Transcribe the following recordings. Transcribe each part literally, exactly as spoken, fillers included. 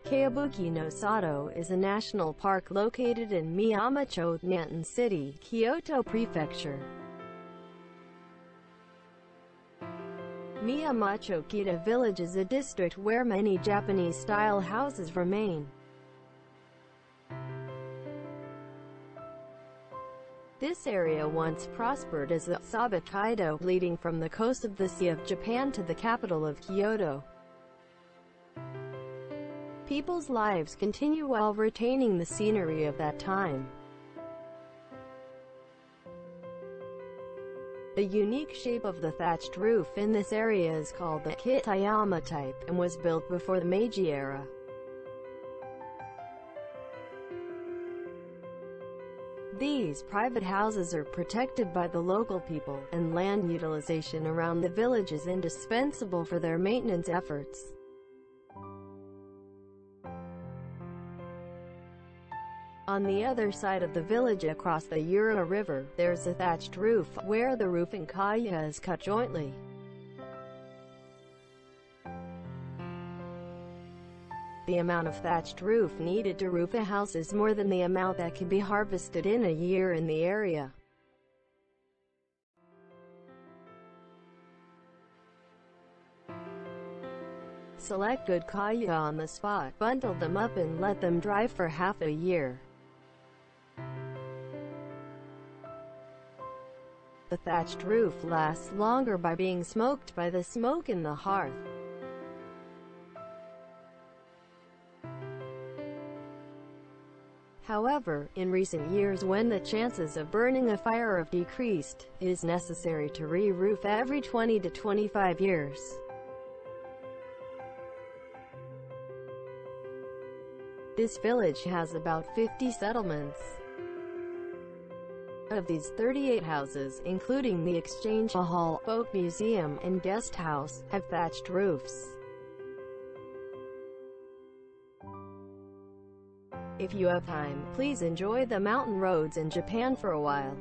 Kayabuki no Sato is a national park located in Miyama-cho, Nyantan City, Kyoto Prefecture. Miyama-cho Kita Village is a district where many Japanese-style houses remain. This area once prospered as the Sabakaido, leading from the coast of the Sea of Japan to the capital of Kyoto. People's lives continue while retaining the scenery of that time. The unique shape of the thatched roof in this area is called the Kitayama type, and was built before the Meiji era. These private houses are protected by the local people, and land utilization around the village is indispensable for their maintenance efforts. On the other side of the village, across the Ura River, there's a thatched roof, where the roofing kaya is cut jointly. The amount of thatched roof needed to roof a house is more than the amount that can be harvested in a year in the area. Select good kaya on the spot, bundle them up and let them dry for half a year. The thatched roof lasts longer by being smoked by the smoke in the hearth. However, in recent years, when the chances of burning a fire have decreased, it is necessary to re-roof every twenty to twenty-five years. This village has about fifty settlements. Of these, thirty-eight houses, including the exchange hall, folk museum, and guest house, have thatched roofs. If you have time, please enjoy the mountain roads in Japan for a while.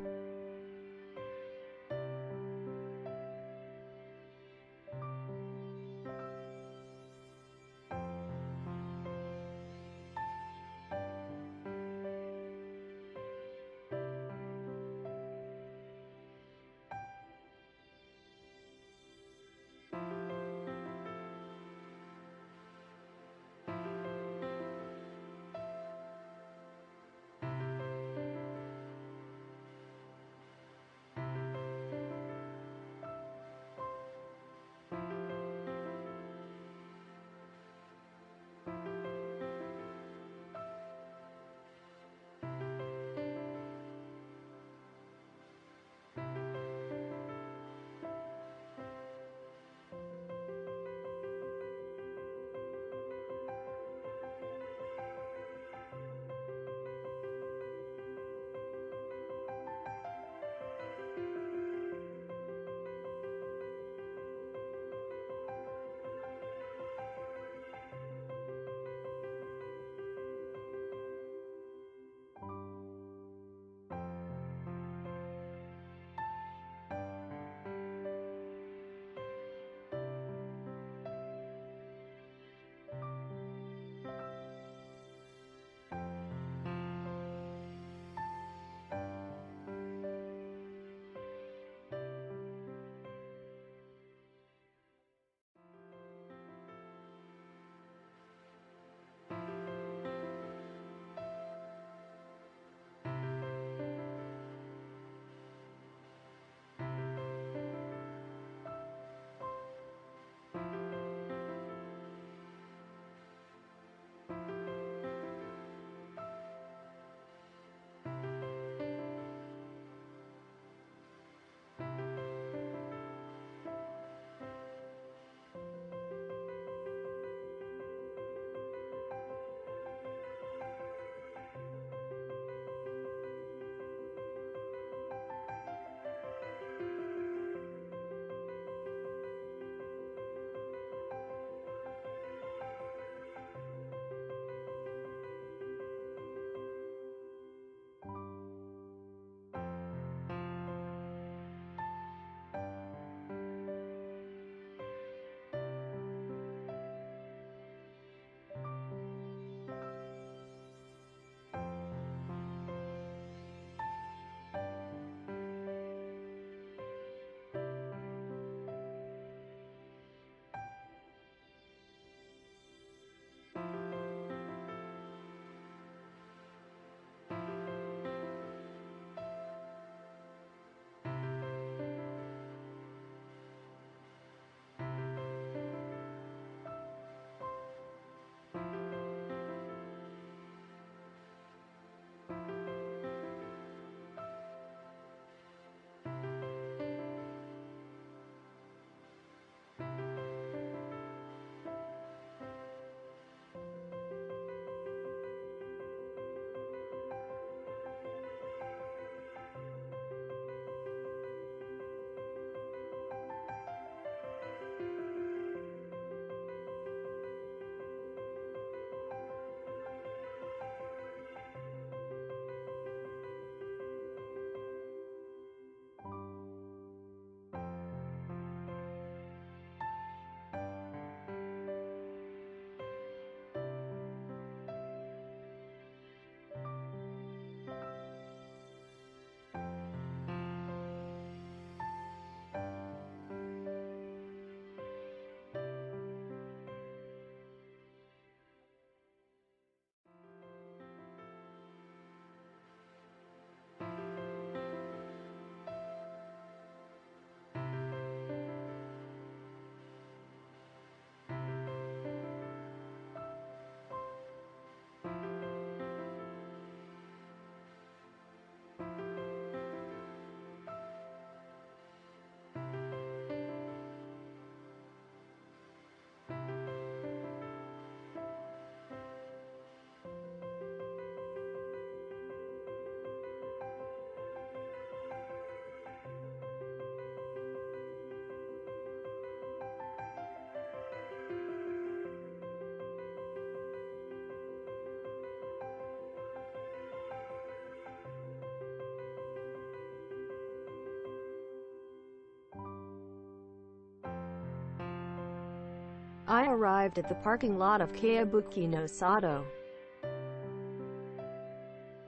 I arrived at the parking lot of Kayabuki no Sato.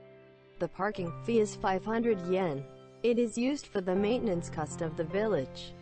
The parking fee is five hundred yen. It is used for the maintenance cost of the village.